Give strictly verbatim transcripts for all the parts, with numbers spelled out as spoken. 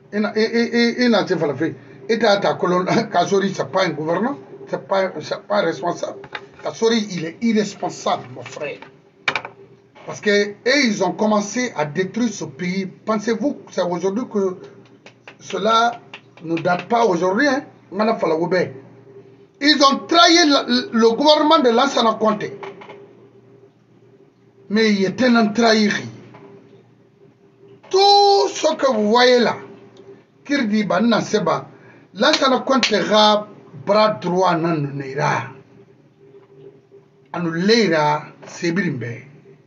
Il n'a pas fait. Et ta colonne, Kasori, ce n'est pas un gouvernant, ce n'est pas, pas un responsable. Kasori, il est irresponsable, mon frère. Parce que ils ont commencé à détruire ce pays. Pensez-vous que c'est aujourd'hui que cela ne date pas aujourd'hui, hein? Ils ont trahi le, le gouvernement de Lansana Conté. Mais il était un trahiri. Tout ce que vous voyez là, Kirdi Banna Seba, Lansana Conté ra bras droit nan neira. Anu leira sebirimbe.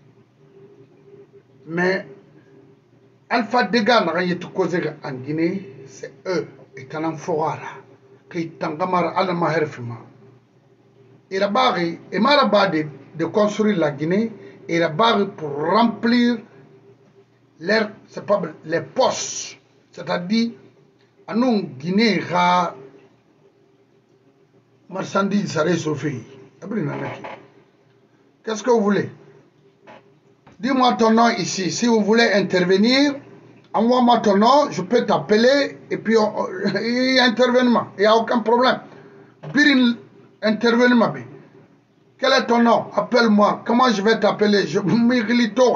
Mais Alpha Dega n'a rien causé en Guinée, c'est eux, et en forara, qui tangamar al maherfima. Et la barre, et marabade de construire la Guinée, et la barre pour remplir l'air, c'est pas les postes, c'est-à-dire, à nous, Guinée, ra marchandises, ça reste au pays. Qu'est-ce que vous voulez? Dis-moi ton nom ici. Si vous voulez intervenir, envoie-moi ton nom, je peux t'appeler et puis il y a interveniment. Il n'y a aucun problème. Birin interveniment. Quel est ton nom? Appelle-moi. Comment je vais t'appeler? Je m'irrito.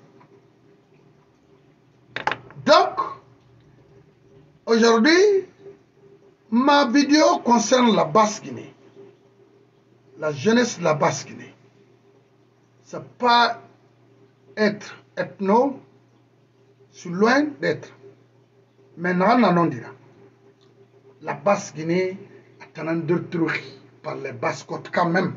Donc, aujourd'hui, ma vidéo concerne la Basse-Guinée. La jeunesse de la Basse-Guinée. Ce n'est pas être ethno, c'est loin d'être. Maintenant, on dira. La Basse-Guinée est en détruite par les Basses-Côtes quand même.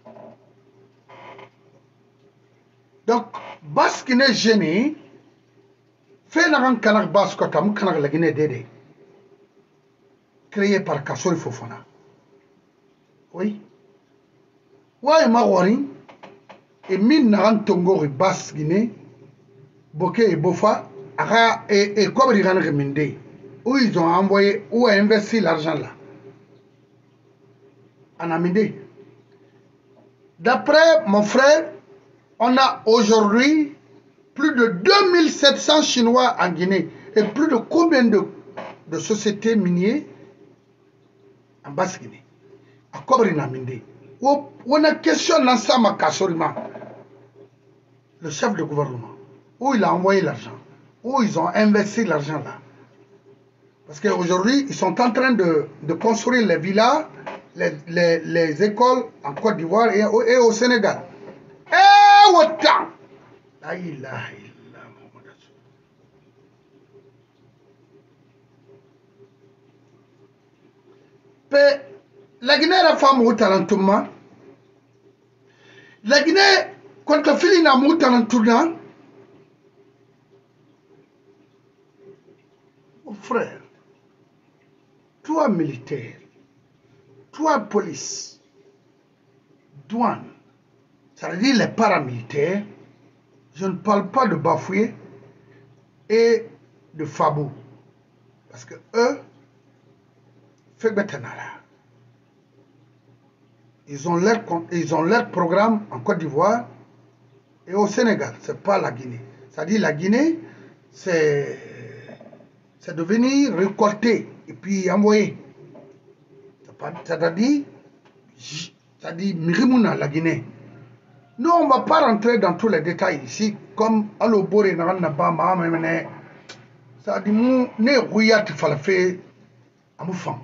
Donc, Basse-Guinée gênée, fait un canard Basse-Côte, un canard la Guinée dédé, créé par Kassory Fofana. Oui. Ouais, Mawari. Et Minnaran Tongo et Basse-Guinée, Bokeh et Bofa, et Kobrigan Reminde, où ils ont envoyé, où a investi l'argent là. En Aminde. D'après mon frère, on a aujourd'hui plus de deux mille sept cents Chinois en Guinée. Et plus de combien de, de sociétés minières en Basse-Guinée. À Kobrigan Aminde. On a questionné l'ensemble à Kassorima. Le chef de gouvernement, où il a envoyé l'argent, où ils ont investi l'argent là. Parce qu'aujourd'hui, ils sont en train de, de construire les villas, les, les, les écoles en Côte d'Ivoire et, et au Sénégal. Eh, autant! La ilaha illallah. La Guinée est la femme au talentement. La Guinée, quand la fille n'a pas de tournant, mon frère, toi militaire, toi police, douane, ça veut dire les paramilitaires, je ne parle pas de Bafoué et de Fabou, parce que eux, fait Betanara. Ils ont leur, ils ont leur programme en Côte d'Ivoire et au Sénégal. Ce n'est pas la Guinée. C'est-à-dire la Guinée, c'est de venir récolter et puis envoyer. C'est-à-dire, c'est-à-dire Mirimuna, la Guinée. Nous, on ne va pas rentrer dans tous les détails ici, comme Alobore Naba, c'est-à-dire, nous, ne Rouyat Falafé, Amoufan.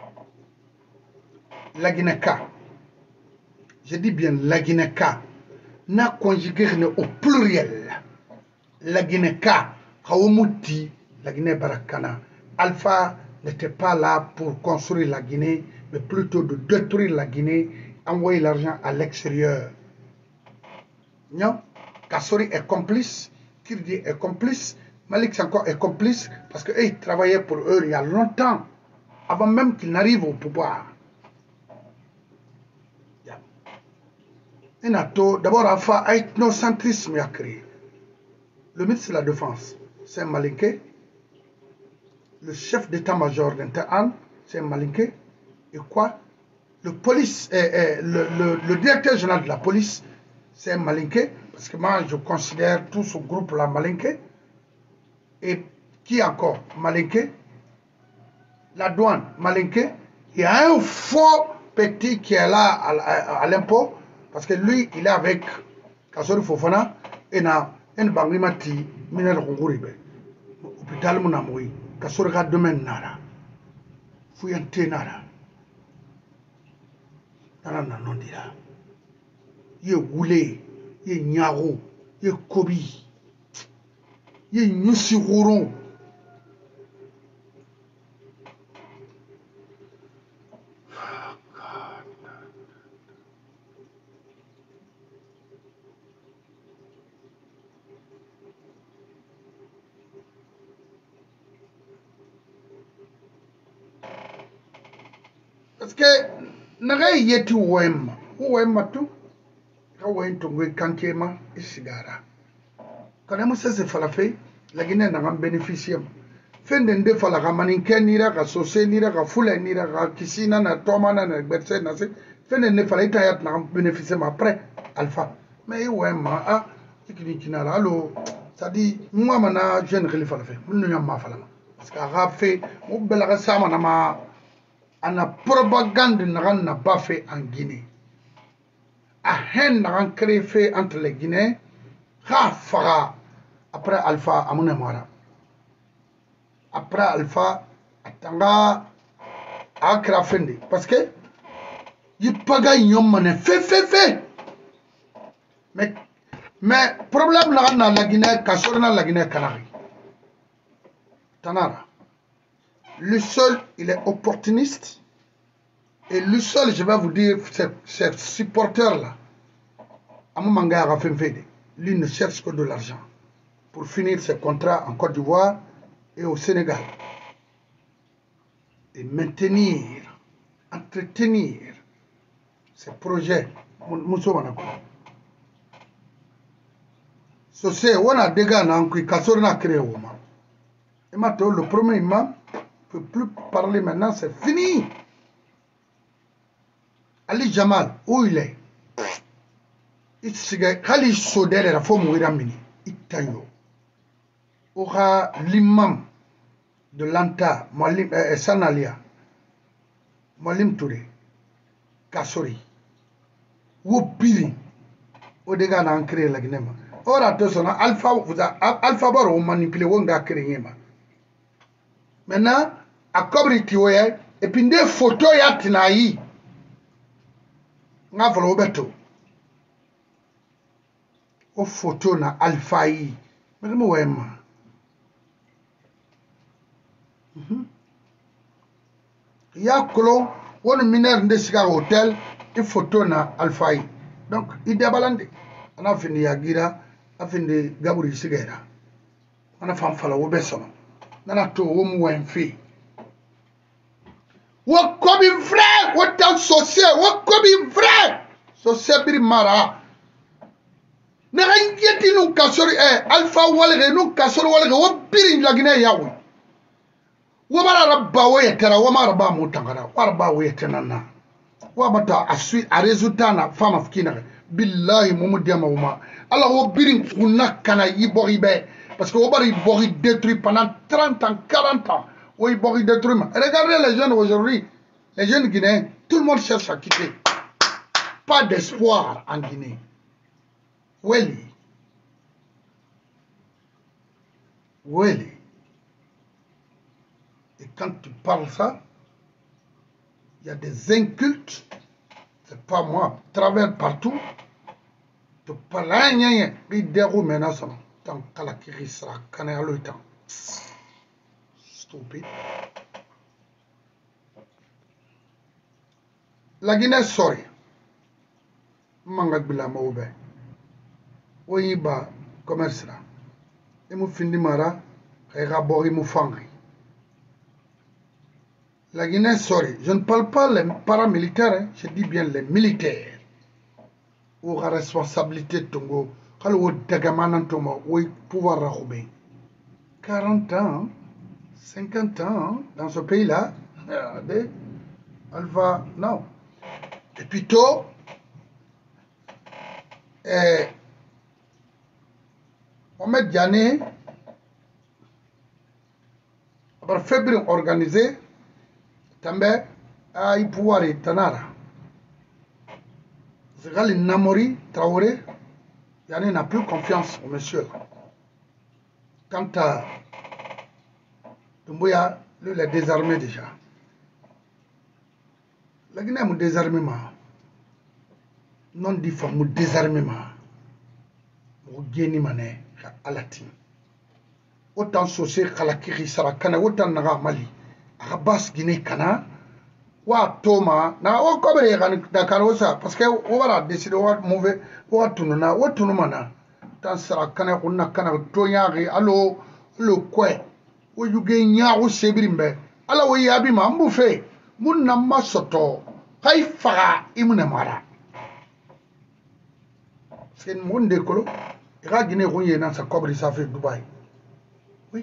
La Guinée-Ka. Je dis bien la Guinée-Ka n'a conjugué au pluriel. La Guinée-Ka, Haoumouti, la Guinée-Barakana. Alpha n'était pas là pour construire la Guinée, mais plutôt de détruire la Guinée, envoyer l'argent à l'extérieur. Non, Kassory est complice, Kirdi est complice, Malik Sanko est complice, parce qu'ils travaillaient pour eux il y a longtemps, avant même qu'ils n'arrivent au pouvoir. D'abord, Alpha a ethnocentrisme a créé. Le ministre de la Défense, c'est un Malinké. Le chef d'état-major d'Inter-An, c'est un Malinké. Et quoi? Le, police, eh, eh, le, le, le directeur général de la police, c'est un Malinké. Parce que moi, je considère tout ce groupe-là Malinké. Et qui encore? Malinké. la douane, Malinké, il y a un faux petit qui est là à, à, à l'impôt, parce que lui, il est avec Kassori Fofana, et na un bangrimati, minel Ronguribe, hôpital Monamoui, Kassori Gadomen Nara, Fuyante Nara, Nana Nondira, Ye Woulé, Ye Nyaro, Ye Kobi, Ye Nyusi Rouron. Parce que naga yeti wema wema tu ka wento ngwe kankema isigara kana musa se falafe lagine na ngam beneficium fende nde fala ka maninke nira ka sose nira ka fula nira ka kisina na tomana na gbetse na se fende ne fala ita yat na beneficium après alpha mais wema a ikini kinala allo ça dit moi mana jeune khalifa falafe mun ñu ma fala parce que a fait mo bela ka sama na ma ana propagande nagan na pas fait en Guinée. A hen nagan créé fait entre les Guinéens. Ha fara après Alpha amuna mara. Après Alpha atanga akra fendi parce que il paga nyom mané fait fait fait. Mais mais problème nagan na la Guinée kasorna la Guinée Canari. Tanara. Le seul, il est opportuniste. Et le seul, je vais vous dire, ces supporters-là, lui ne cherche que de l'argent pour finir ses contrats en Côte d'Ivoire et au Sénégal. Et maintenir, entretenir ces projets. C'est on a des gars qui ont créé. Et maintenant, le premier imam ne peut plus parler maintenant, c'est fini. Ali Jamal, où il est? Il s'est Kali Sodel et la forme où il a mis. Il t'a eu. Aura l'imam de l'Anta, euh, Sanalia, Malim Touré, Kassori, Wopiri, au dégât d'en créer la Guinée. Or, attention, Alpha, vous a Alpha Bar, on manipule, on a créé. Maintenant, à Kobri Tiwaya, et puis des photos ya tinaï. Nga volo beto. O photo na Alpha yi. Mais mo wema. Mhm. Ya kolo won mineur nde siga hotel e photo na Alpha yi. Donc il débalande. Ana fini ya gira, afindi gaburi sigera. Ana fam fala wo beso. Nana to wo mu wenfi. What could be vrai? What does social? What could be vrai? Social be mara. Narangeti no kasori eh alpha walere no kasori walere wo birin lagine yawo. Wo mara rabba wo yetera wo mara ba mutangara. Wa rabba wo yetenana. Wa bata asui a résultat na fama fikina. Billahi mumudiama wuma. Allah wo birin kuna kana yibori be parce que wo bari bori détruit pendant trente ans, quarante ans. Oui, bon, il détruit. Regardez les jeunes aujourd'hui, les jeunes Guinéens, tout le monde cherche à quitter. Pas d'espoir en Guinée. Weli. Weli. Et quand tu parles ça, il y a des incultes, c'est pas moi, travers partout, tu parles rien, il déroule maintenant ça. Tant qu'à la kiri sera, quand il y a le temps. Stupide. La Guinée sorry. Mangak bila maube. Oyi ba commerce là. Et mu findi mara, kaya bori mu fangi. La Guinée sorry. Je ne parle pas les paramilitaires, hein, je dis bien les militaires. Ou la responsabilité de Tongo. Quand on dégamane Tongo, ou pouvoir rachoubé. quarante ans. cinquante ans dans ce pays-là, regardez, Alpha, non. Et puis tôt, eh, Mohamed Diané, après février organisé, Tambe, a y pouvoir tanara. Zégal Namori, Traoré, Yanné n'a plus confiance au monsieur. Quant à Doumbouya, lui, il est désarmé déjà. La Guinée, mon désarmement. Non dit for mon désarmement. Mon génie mané, à la team. Autant saucer qu'à la Kiri Sarakana, autant Naga Mali. À Bas Guinée Kana. Wa Toma, na o kobre kan da karosa parce que o wala décider o mauvais o tununa o tunumana tan sara kana kunna kana to yaagi allo le kwe o yuge nyaago sebrimbe ala o yabi ma mbufe mun na masoto kay faga imuna mara c'est mon décolo ira Guinée rouillé dans sa kobre ça fait Dubaï oui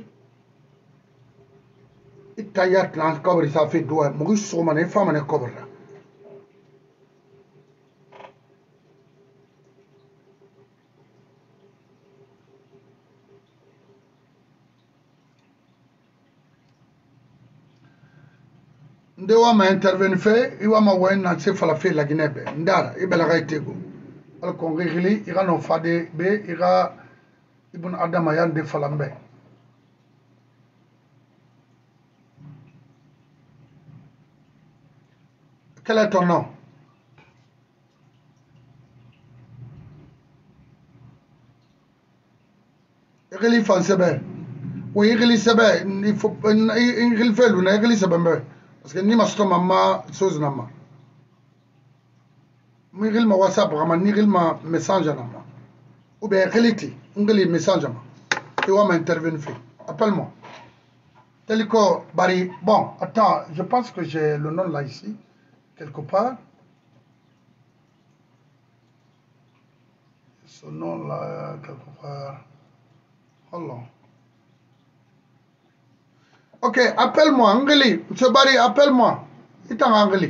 Itayat lan kobre ça fait Dubaï Maurice Soumane femme ne kobre là ndewa ma intervenir fait iwa ma wen na se fala fait la Guinée be ndara ibela gaitego al kongili ira no fade be ira ibn adama yande falambe. Quel est ton nom? Irili Fansebe. Oui, Irili Sebe. Il faut. Irili Felou, Irili Sebe. Parce que ni ma stoma ma chose nama. Irili ma WhatsApp, ni Irili ma message nama. Ou bien Irili, Irili message nama. Tu vas m'intervenir. Appelle-moi. Telico Bari. Bon, attends, je pense que j'ai le nom là ici. Quelque part. Ce nom-là, quelque part. Allah. Ok, appelle-moi, Angeli. Monsieur Barry, appelle-moi. Il est en Angeli.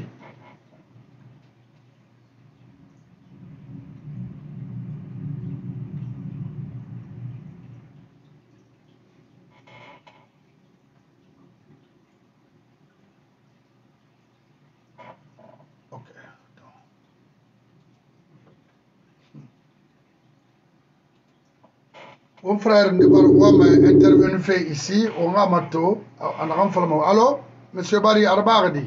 Mon frère Ndibar m'a intervenu fait ici, on a mato, on a renforcé. Allô, monsieur Barry Arbagdi.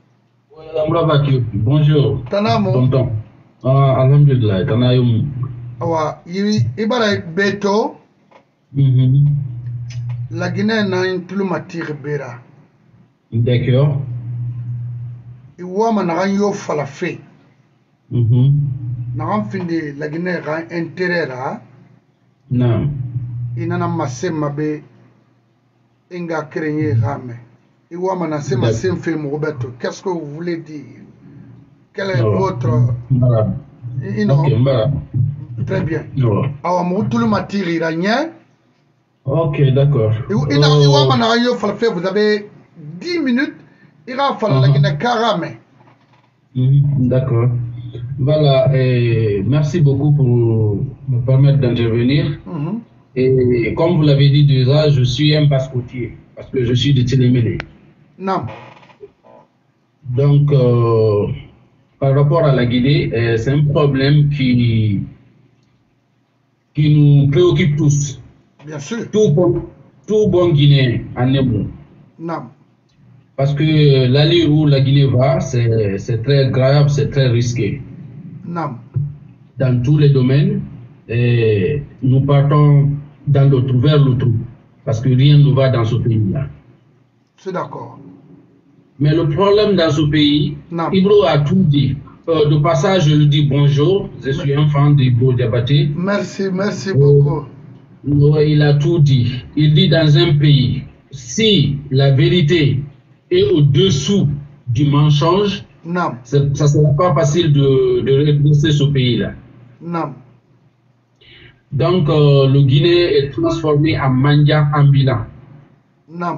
Bonjour. Tanamo. Tonton. Ah, alhamdulillah. Tanayum. Awa, Ibara Beto. Mhm. La Guinée n'a une plumature bera. D'accord. Iwa mananyo falafé. Mhm. N'a fini la Guinée a intérêt là. Non. Inana masema be inga créer rame. Iwa manasema semfe Roberto. Qu'est-ce que vous voulez dire? Quel est oh. votre Voilà. Okay, voilà. Très bien. Oh. Awa mutulu matiri iranien. Ok, d'accord. Ina iwa mananyo falafé, vous avez dix minutes. Ira fala la Guinée karame. D'accord. Voilà, et merci beaucoup pour me permettre d'intervenir. Mm-hmm. Et comme vous l'avez dit déjà, je suis un passe-côtier, parce que je suis de Télémélé. Non. Donc, euh, par rapport à la Guinée, euh, c'est un problème qui, qui nous préoccupe tous. Bien sûr. Tout bon, tout bon Guinéen en est bon. Non. Parce que l'allée où la Guinée va, c'est très grave, c'est très risqué. Non. Dans tous les domaines, et nous partons dans l'autre, vers l'autre, parce que rien ne va dans ce pays-là. C'est d'accord. Mais le problème dans ce pays, Ibro a tout dit. Euh, de passage, je lui dis bonjour, je suis un fan d'Ibro Diabaté. Merci, merci euh, beaucoup. Il a tout dit. Il dit dans un pays, si la vérité est au-dessous du mensonge, non. Ça ne sera pas facile de, de redresser ce pays-là. Non. Donc, euh, le Guinée est transformé en mendiant ambulant. Non.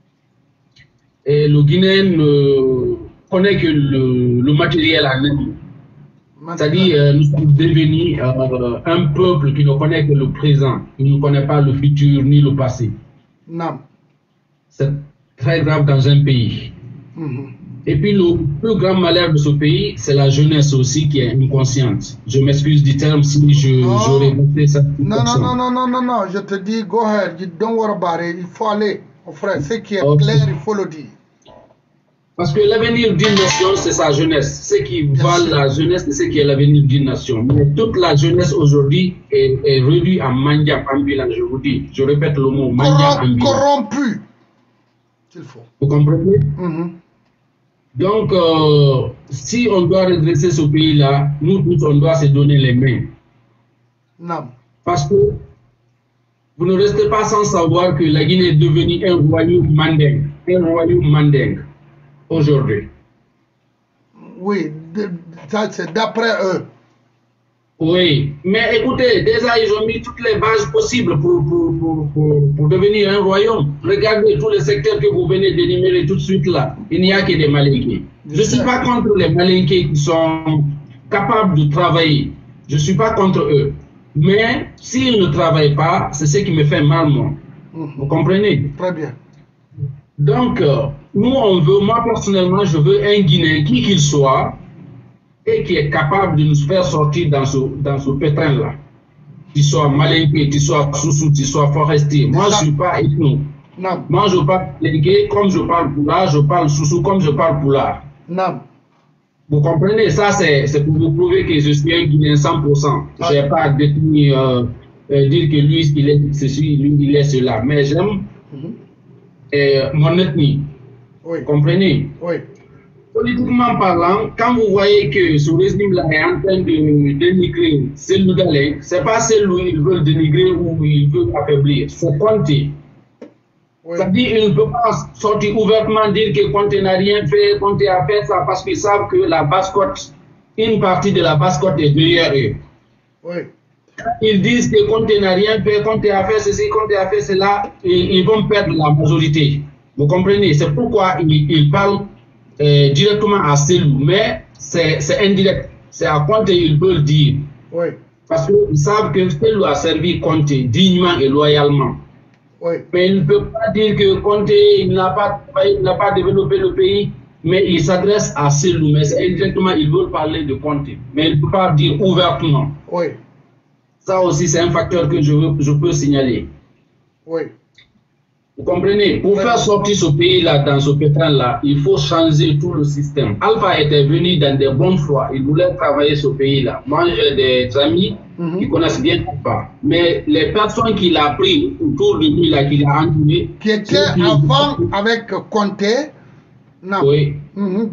Et le Guinéen ne connaît que le, le matériel en lui. C'est-à-dire, euh, nous sommes devenus euh, un peuple qui ne connaît que le présent, qui ne connaît pas le futur ni le passé. Non. C'est très grave dans un pays. Mm-hmm. Et puis le plus grand malheur de ce pays, c'est la jeunesse aussi qui est inconsciente. Je m'excuse du terme si j'aurais voté ça. Non, non, non, non, non, non, non, je te dis, go ahead, you don't worry about it, il faut aller, mon frère, ce qui est okay. clair, il faut le dire. Parce que l'avenir d'une nation, c'est sa jeunesse. Ce qui valent la jeunesse, c'est ce qui est l'avenir d'une nation. Mais toute la jeunesse aujourd'hui est, est réduite en mendiant ambulant, je vous dis. Je répète le mot, mendiant ambulant. Corrompu, s'il faut. Vous comprenez? Mm-hmm. Donc, euh, si on doit redresser ce pays-là, nous tous, on doit se donner les mains. Non. Parce que vous ne restez pas sans savoir que la Guinée est devenue un royaume mandingue. Un royaume mandingue. Aujourd'hui. Oui, ça c'est d'après eux. Oui, mais écoutez, déjà ils ont mis toutes les bases possibles pour, pour, pour, pour, pour devenir un royaume. Regardez tous les secteurs que vous venez d'énumérer tout de suite là. Il n'y a que des malinqués. Je ne suis pas contre les malinqués qui sont capables de travailler. Je ne suis pas contre eux. Mais s'ils ne travaillent pas, c'est ce qui me fait mal, moi. Mmh. Vous comprenez? Très bien. Donc, euh, nous, on veut, moi personnellement, je veux un Guinéen, qui qu'il soit, et qui est capable de nous faire sortir dans ce, dans ce pétrin-là. Qu'il soit malinqué, qu'il soit sous-sous, qu'il soit forestier. Moi, je ne suis pas ethno. Non. Moi, je parle malinqué comme je parle poulard, je parle sous-sous comme je parle poulard. Non. Vous comprenez? Ça, c'est pour vous prouver que je suis un Guinéen cent pour cent. Ah. Je n'ai pas détenu, euh, euh, dire que lui, il est ceci, lui, il est cela. Mais j'aime mm-hmm. euh, mon ethnie. Oui. Vous comprenez? Oui. Politiquement parlant, quand vous voyez que ce régime-là est en train de dénigrer Cellou Dalein, ce n'est pas Cellou qu'ils veulent dénigrer ou ils veulent affaiblir, c'est Conté. Oui. C'est-à-dire qu'ils ne peuvent pas sortir ouvertement dire que Conté n'a rien fait, Conté a fait ça parce qu'ils savent que la basse-côte, une partie de la basse-côte est derrière eux. Oui. Ils disent que Conté n'a rien fait, Conté a fait ceci, Conté a fait cela, et ils vont perdre la majorité. Vous comprenez? C'est pourquoi ils, ils parlent euh, directement à Cellou, mais c'est indirect. C'est à Conté ils peuvent le dire. Oui. Parce qu'ils savent que Cellou a servi Conté dignement et loyalement. Oui. Mais ils ne peuvent pas dire que Conté n'a pas, pas développé le pays, mais ils s'adressent à Cellou. Mais indirectement, ils veulent parler de Conté. Mais ils ne peuvent pas dire ouvertement. Oui. Ça aussi, c'est un facteur que je, veux, je peux signaler. Oui. Vous comprenez? Pour oui. faire sortir ce pays-là, dans ce pétrin-là, il faut changer tout le système. Alpha était venu dans des bonnes fois. Il voulait travailler ce pays-là. Moi, j'ai des amis mm-hmm. qui connaissent bien Alpha. Mais les personnes qu'il a pris autour de lui, là, qu'il a entouré... Qui étaient avant avec Conté. Non. Oui. Mm-hmm.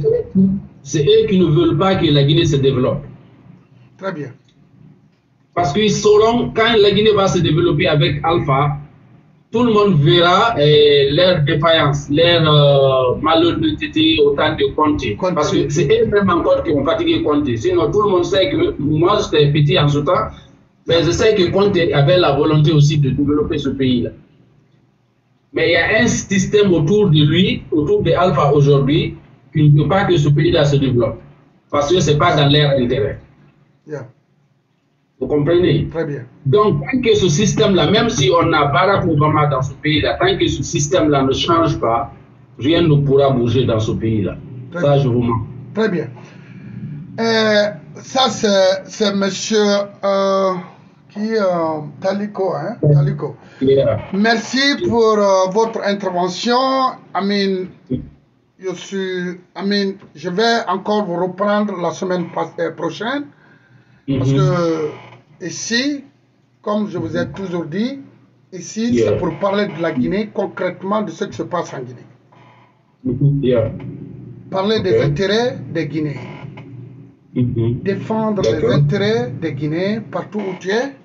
C'est eux qui ne veulent pas que la Guinée se développe. Très bien. Parce qu'ils sauront, quand la Guinée va se développer avec Alpha, tout le monde verra eh, leur défaillance, leur euh, malhonnêteté au temps de Conté. Parce que c'est eux-mêmes encore qui ont fatigué Conté. Sinon, tout le monde sait que, moi j'étais petit en ce temps, mais je sais que Conté avait la volonté aussi de développer ce pays-là. Mais il y a un système autour de lui, autour de Alpha aujourd'hui, qui ne veut pas que ce pays-là se développe. Parce que ce n'est pas dans leur intérêt. Yeah. Vous comprenez? Très bien. Donc, tant que ce système-là, même si on a Barack Obama dans ce pays-là, tant que ce système-là ne change pas, rien ne pourra bouger dans ce pays-là. Ça, bien. Je vous mens. Très bien. Euh, ça, c'est monsieur euh, qui, euh, Taliko, hein? Taliko. Yeah. Merci pour euh, votre intervention. I mean, je suis, I mean, je vais encore vous reprendre la semaine prochaine. Mm-hmm. Parce que ici, comme je vous ai toujours dit, ici, yeah. c'est pour parler de la Guinée, concrètement de ce qui se passe en Guinée. Mm-hmm. Yeah. Parler okay. des intérêts des Guinéens. Mm-hmm. Défendre les intérêts des Guinéens partout où tu es.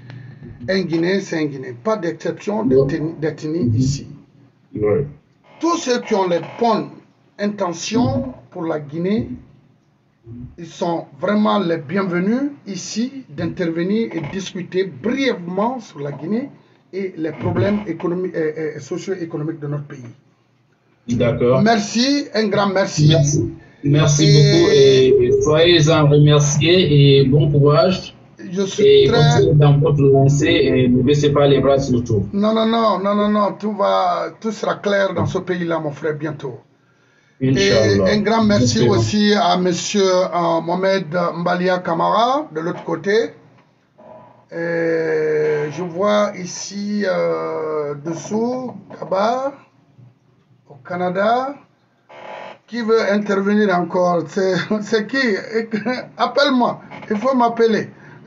Un Guinéen, c'est un Guinéen. Pas d'exception d'ethnie mm-hmm. ici. Ouais. Tous ceux qui ont les bonnes intentions pour la Guinée, ils sont vraiment les bienvenus ici d'intervenir et discuter brièvement sur la Guinée et les problèmes économiques et, et socio-économiques de notre pays. D'accord. Merci, un grand merci. Merci, merci et beaucoup et soyez-en remerciés et bon courage. Je suis et très... dans votre lancée et ne baissez pas les bras surtout. Non, non, non, non, non, non, tout va, tout sera clair dans ce pays-là, mon frère, bientôt. Et un grand merci aussi à monsieur euh, Mohamed Mbalia Kamara de l'autre côté. Et je vois ici euh, dessous Kabar au Canada. Qui veut intervenir encore? C'est qui? Appelle-moi, il faut m'appeler.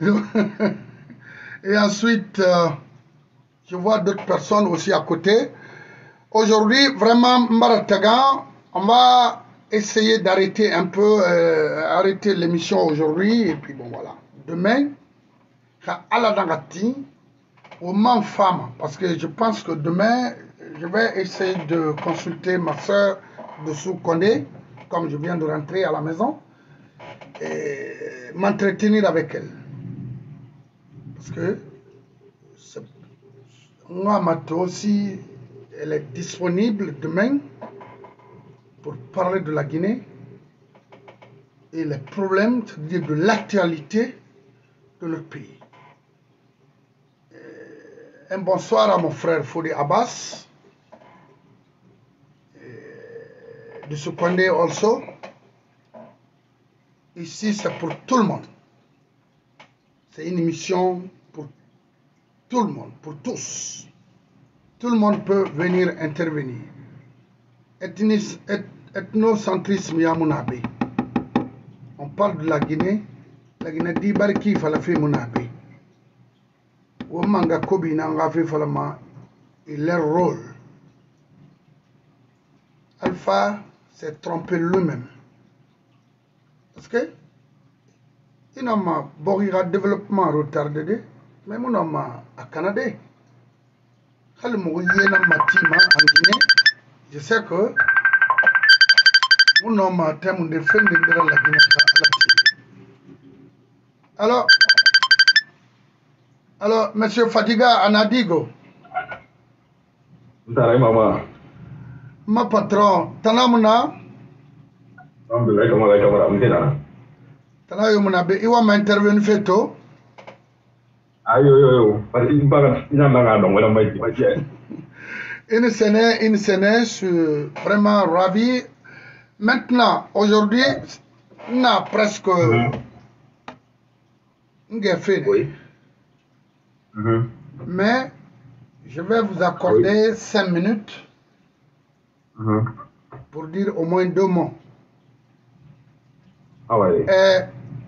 Et ensuite, euh, je vois d'autres personnes aussi à côté. Aujourd'hui, vraiment, Mbarataga, on va essayer d'arrêter un peu, euh, arrêter l'émission aujourd'hui. Et puis bon, voilà. Demain, à la Dangati, au man femme, parce que je pense que demain, je vais essayer de consulter ma soeur de Soukondé, comme je viens de rentrer à la maison, et m'entretenir avec elle. Parce que moi, Mato aussi, elle est disponible demain pour parler de la Guinée et les problèmes, c'est-à-dire de l'actualité de notre pays. Un bonsoir à mon frère Fodi Abbas, de Soukondé also. Ici, c'est pour tout le monde. C'est une émission pour tout le monde, pour tous. Tout le monde peut venir intervenir. Ethnis, et, ethnocentrisme Yamunabe. On parle de la Guinée. La Guinée dit Barki Falafi Munabe. Womanga Kobi Nangafi Falama, et leur rôle. Alpha s'est trompé lui-même. Parce que il n'a pas de développement retardé, mais mon homme à Canada. Je sais que mon homme a terme de fin de la Guinée. Alors, alors, monsieur Fadiga Anadigo. Maman. Ma patron, Tanamuna. Tana yo muna be iwa ma intervenu feto ayo yo yo parce que baga ina nga don wala mai mai une scène une scène je suis vraiment ravi. Maintenant aujourd'hui on a presque mm-hmm. fini. Oui. Mm-hmm. Mais je vais vous accorder oui. cinq minutes mm-hmm. pour dire au moins deux mots. Ah ouais. Et,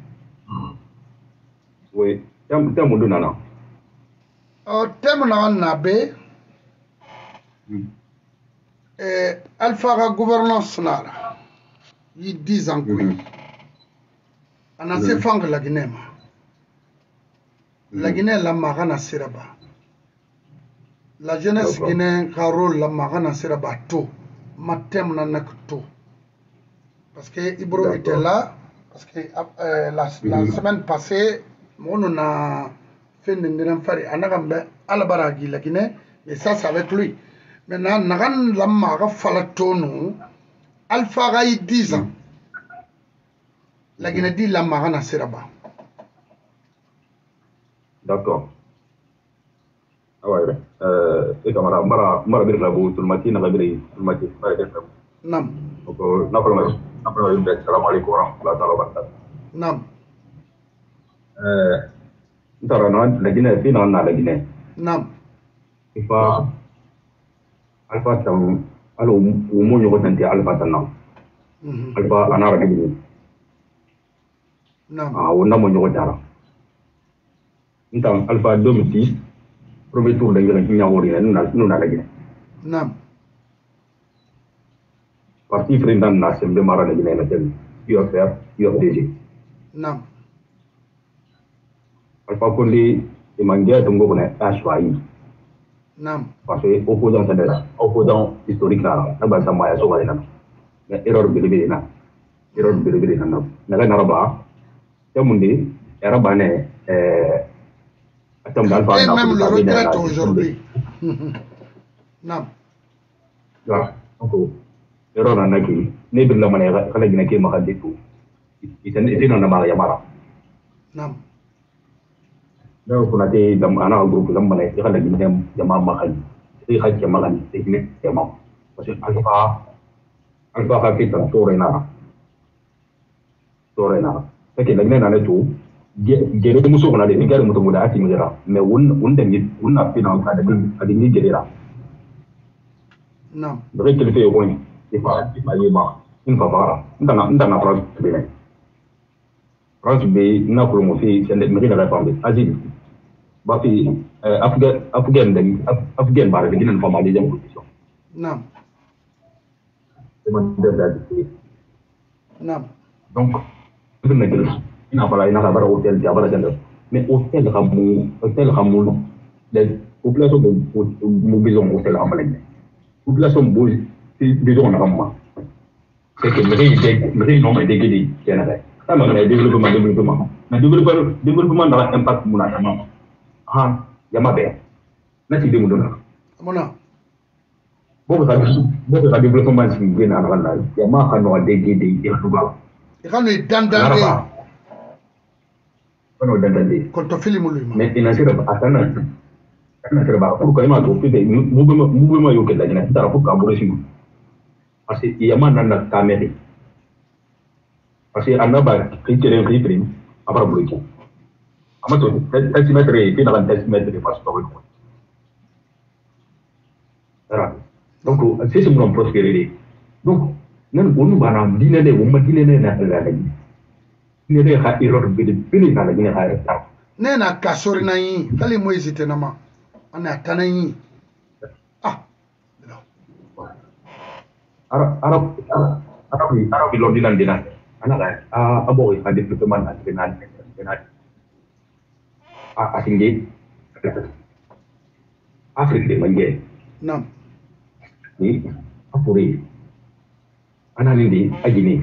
oui. Thème thème de nana. Au thème nana nabe. Et alpha gouvernance nara. Il dix ans quoi. On a fait fang la Guinée. La Guinée la marana seraba. La jeunesse guinéenne Carole la marana seraba tout. Ma thème nana tout. Parce que Ibro était là. Parce que euh, la, mm-hmm. la semaine passée, on a fait une faire un alabaragi la Guinée, et ça c'est avec lui. Maintenant, Nagan Lamara Falatono, Alpha Rai dix ans. La Guinée dit Lamara Nasseraba. D'accord. Ah ouais, euh, et comme Mara Mara Mara Birlabo, tout le matin, on a vu tout le matin. Non. Donc, n'a pas mal. Assalamualaikum warahmatullahi wabarakatuh. Nam. Eh, ntara na la Guinée, fina na la Guinée. Nam. Ifa alfa tam alo umo yo tanti alfa tanam. Alfa anara Guinée. Nam. Ah, wonna mo yo tara. Ntam alfa deux mille six premier tour de la Guinée wori na na la Guinée. Nam. Parti président de l'Assemblée Mara de Guinée, U F R, U F D G. Non. Alpha Condé et Mangia Tongo H Y I. Non. Parce que opposant c'est là, opposant historique là, n'a pas ça moyen sauvé là. Mais erreur de l'ébé là, erreur de l'ébé là. N'a rien à voir. C'est mon dit, erreur banée. Et même le retraite aujourd'hui. Non. Voilà. Donc. Error naki ne bir la mane kala gina ke maka detu iten iten na mara yamara nam da ko na te dam ana groupe dam mane kala gina jama maka e hajja maka ni te ne jama parce que alfa alfa ka kita torena torena take la ngena na to gere muso kana de ni gare muto muda ati mira me won won da ni won na pina ka da adi ni gere ra non dove che le fai con ti fa ti fa yeba in favara ndana ndana fra bene France be na ko mo fi sende me na pa be azil ba fi afgan afgan da afgan ba da ginan fama da jam position non demande da non donc il n'a pas il n'a pas hôtel il a pas de mais hôtel ramu hôtel ramu les populations de mobilisation hôtel ramu population boy besoin na ramu c'est que mais mais non mais dégagé Canada ça m'a dit développement développement mais développement développement dans impact mon atama ah yama be na ti demu dona mona boko ka boko ka développement ci ngena na la yama ka no dégagé de tuba ikano dandande kono dandande ko to filimu luma mais ina sira atana atana sira ba ko ko ma to fi de mu be mu be ma yo ke la gina tara ko ka bo resi parce que yama nan na kamere parce que anaba kitere kitere abara bloqué amato taximetre et puis dans taximetre de passe pas voilà donc c'est ce mon prospérer donc nan onu bana dina de umma dina ne na la la ni de ha error be de bini na la ni ha ta ne na kasori na yi kali mo hésiter na ma ana tanani ah ara ara ara bi ara bi lo dina dina ana la a abo ha développement national national a asinge Afrique de manje non ni afuri ana nindi agini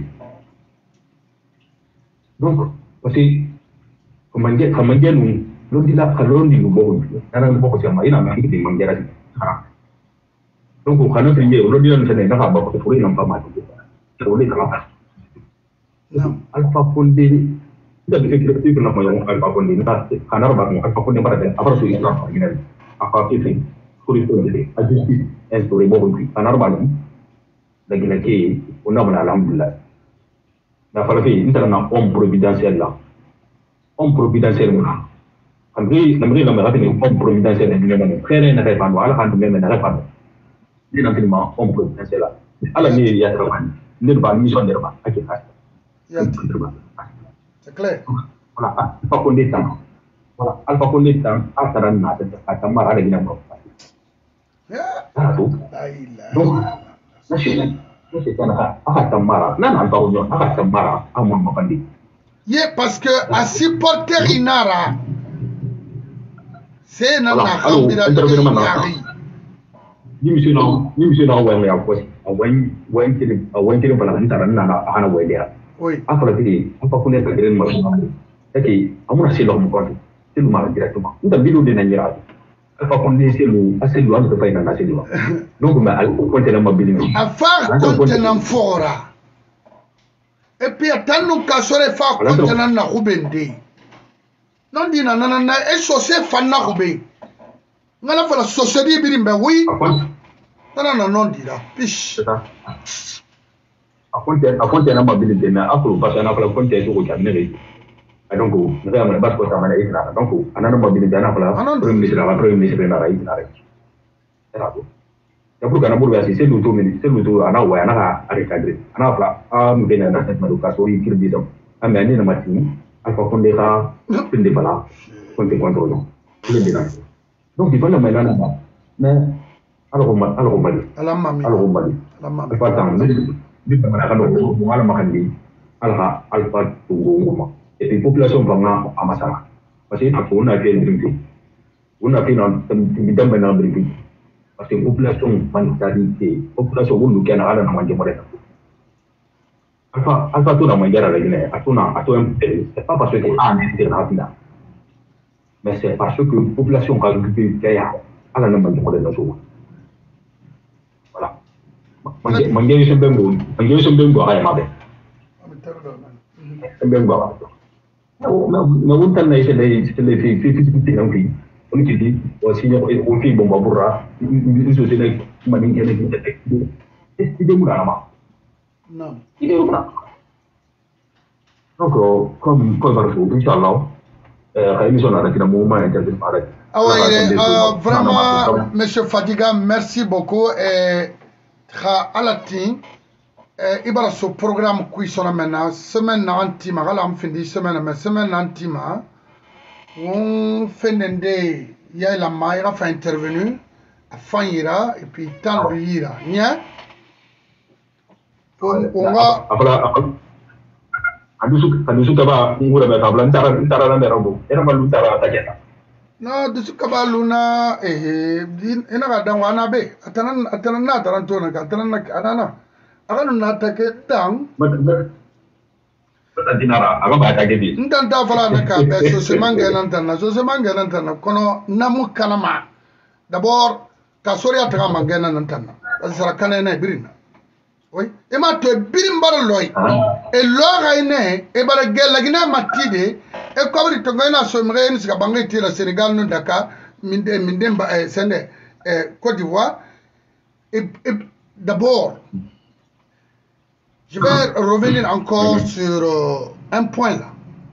donc parce que manje manje nu londi la kalondi nu bo ana nu bo sama ina ma ngi manje ra ha donc kana priye londi la sene na ba ko furi na pa ma ko le kala non alpha fondé da bi ke ke na ma yo alpha fondé na kana ba ko alpha fondé bara de abara su islam ina apa ke furi to de ajusti en to re bo ko kana ba ni da gina ke ona bana alhamdulillah na fala fi inta na homme providentiel là homme providentiel mo amri namri la mera ni homme providentiel ni na frère na fa no ala kan me na fa ni na filma homme providentiel là ala ni ya tra ban ni ba mission de ba ake ka ya c'est clair voilà alpha condé tan voilà alpha condé tan atara na ta ta mara da gina mo ah donc donc c'est ça aka tamara nan alba union aka tamara amon mabandi ye parce que a supporter inara c'est na na khambira yari ni monsieur non ni monsieur non ouais ya ko a wan wan kiri a wan kiri bala ni taran na na hana wai dia oui afala bi afa kunne ka giren ma take amuna c'est lo mo ko c'est lo ma directement nda bilu de na nyira alfa konde selu aselu ando fa ina na selu donc ma al konte na mabili afa konte na fora et puis atanu kasore fa konte na na kubende non dina na na e sose fa na kube ngala fa la société birimbe oui na na non dira pish akonte akonte na mabili de na akuru pa na fa konte to ko jamne donc nous avons pas de temps à l'écran donc on a un mobile de la premier ministre la premier ministre na rai na rai era do ya pour kana burga c'est le tout mais c'est le tout ana wa ana ka recadrer ana fla a mu bena na cette maduka so yi kirbi dam amma ni na matini alfa konde ka pinde bala konte contrôle le bina donc il faut la mailana mais alors ma alors ma ala mami alors ma ala mami pas tant ni pas na kando mo ala makandi alha alfa tungo et puis population vraiment à Masala parce que on a fait une brique on a fait une bidam na brique parce que population mentalité population on nous kana ala na manje modèle alpha alpha to na manjara la guinée atuna ato c'est pas parce que ah c'est na mais c'est parce que population ka occupé kaya ala na manje modèle so voilà manje manje so bengo manje so bengo ay mabe bengo na wuntan na isele isele fi fi fi fi nan fi wani kidi wasi ne ko fi bomba burra so se ne mani ne ne ne ide mu na ma Non. Donc, comme comme Inch'Allah, l'émission a été un moment intéressant. Ah oui, euh, vraiment, Monsieur Fadiga, merci beaucoup. Et à la fin, il y a ce programme qui est maintenant, semaine antima, on fin de semaine, mais semaine antima, on fait des, il y a la maïra fait intervenir, à fin ira, et puis tant de ira. Nia, on va. Adusu kaba ngura meta blantara ntara na merabo era malutara ataketa no dusu kaba luna eh ina ga dan wana be atanan atanan na taranto na atanan na anana aganu na take dan mata dinara aga ba take di ndan ta fala na ka be so se manga nan tan na so se manga nan tan na kono namu kanama d'abord ka sori ataka manga nan tan na asara kanena birina. Oui, et ma te birimbar loy. Et l'ora ine, et bara gelagina matide, et comme il tongana somre, ni ska bangé la Sénégal, non Dakar, minde mindemba sende Côte d'Ivoire. Et d'abord, je vais revenir encore sur euh, un point là.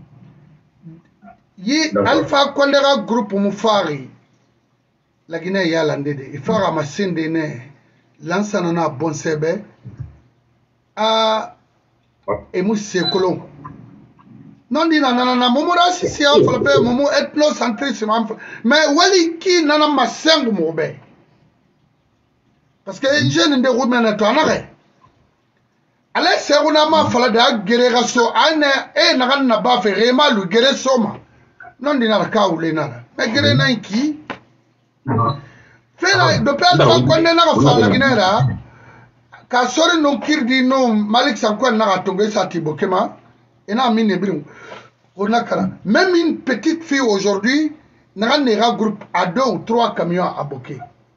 Yi Alpha Kondera groupe Moufari, la Guinée yalandede, il faut ramasser des nez, l'ansanana bon sebe. Ah, et moi c'est colon. Non, dit nana nana, momo rasi si a fait momo ethnocentrisme, mais wali qui nana ma sang mobe. Parce que les jeunes de roumains ne t'en arrêtent. Allez, c'est un ama fala de guerresso, ane e nagan na ba fe rema lu guerresso ma. Non dit nana ka ou les nana. Mais guerre na qui? Fait la de perdre quand on est na fa la guinera. Ka sori non kirdi non Malik Sanko na tongo sa tibokema ena mine birum ona kala même une petite fille aujourd'hui n'a nera groupe à deux ou trois camions à boquer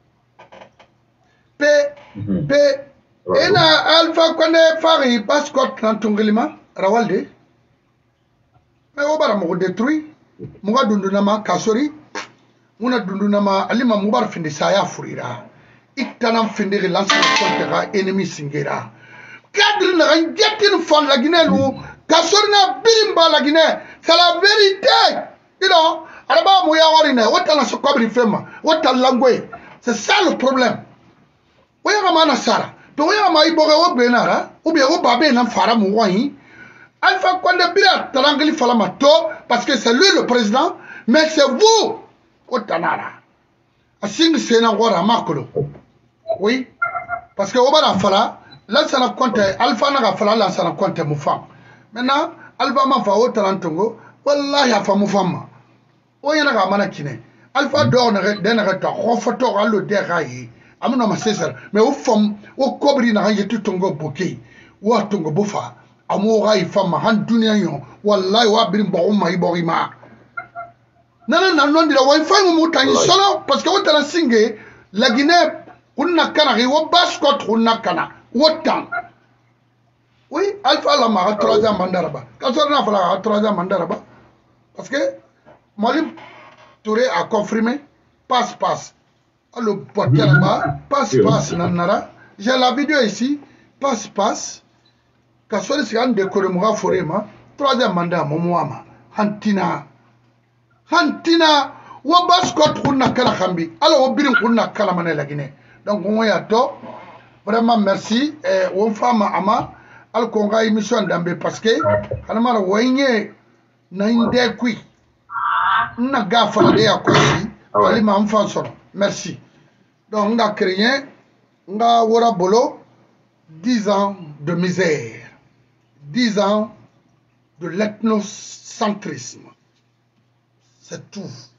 pe pe ena Alpha Condé fari passport na tongolima rawalde mais obara mo détruit mo ga dunduna ma ka sori muna dunduna ma alima mubar finde saya furira iktanam findiri lancer contre ennemi singera cadre na ngetin fon la Guinée lu kasorna birimba la Guinée c'est la vérité you know araba mo ya warina wata na so kobri fema wata langwe c'est ça le problème oya mana sara to oya ma iboge wo benara ou bien wo babé na fara mo wani Alpha Condé bira talangli fala mato parce que c'est lui le président mais c'est vous otanara asing sena wara makolo. Oui, parce que Obara Fala, là ça n'a compte, Alpha n'a pas là ça n'a compte mon femme. Maintenant, Alpha m'a fait autre Antongo, Wallah ya fa mon femme. Oya n'a pas manakine. Alpha dort d'un retour, refoto à le dérailler. Amuna ma césar, mais au fond, au cobri n'a rien tout tongo bouquet, ou à tongo bofa, amoura y femme, han dunion, Wallah wa birim bauma y borima. Non, non, non, la wifi ou moutan solo, parce que vous avez singé, la Guinée. Kuna kana wo bascot kuna kana wotan oui Alpha la ma troisième mandaraba quand on a fait la troisième mandaraba parce que Molim Touré a confirmé passe passe le portier là-bas passe passe nanara j'ai la vidéo ici passe passe quand on est en décorement forema troisième mandat momoama hantina hantina wo bascot kuna kana kambi alors wo birin kuna kana mané la Guinée. Donc, on y a tout. Vraiment, merci. Et on fait ma ama. Al konga émission d'ambe parce que, quand on a wayne, na inde kui. Na gafa la de akosi. Ali ma enfant son. Merci. Donc, on a créé, on a wora bolo, dix ans de misère. Dix ans de l'ethnocentrisme. C'est tout.